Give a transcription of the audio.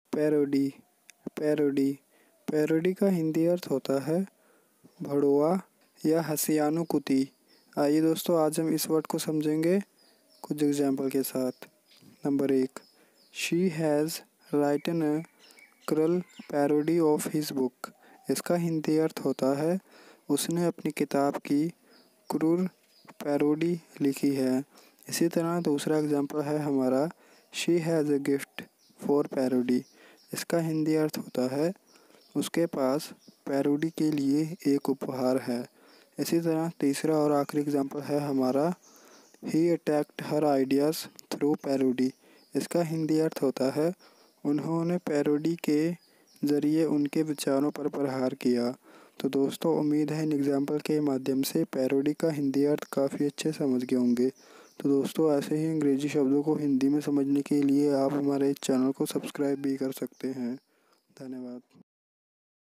Parody. Parody parody का हिंदी अर्थ होता है भड़ोआ या हंसियानुकुति। आइए दोस्तों, आज हम इस वर्ड को समझेंगे कुछ एग्जाम्पल के साथ। Number 1, she has written a cruel parody of his book. इसका हिंदी अर्थ होता है उसने अपनी किताब की क्रूर पैरोडी लिखी है। इसी तरह दूसरा एग्जाम्पल है हमारा, she has a gift for parody. इसका हिंदी अर्थ होता है उसके पास पैरोडी के लिए एक उपहार है। इसी तरह तीसरा और आखिरी एग्जाम्पल है हमारा, he attacked her ideas through parody. इसका हिंदी अर्थ होता है उन्होंने पैरोडी के ज़रिए उनके विचारों पर प्रहार किया। तो दोस्तों, उम्मीद है इन एग्जाम्पल के माध्यम से पैरोडी का हिंदी अर्थ काफ़ी अच्छे समझ गए होंगे। तो दोस्तों, ऐसे ही अंग्रेजी शब्दों को हिंदी में समझने के लिए आप हमारे इस चैनल को सब्सक्राइब भी कर सकते हैं। धन्यवाद।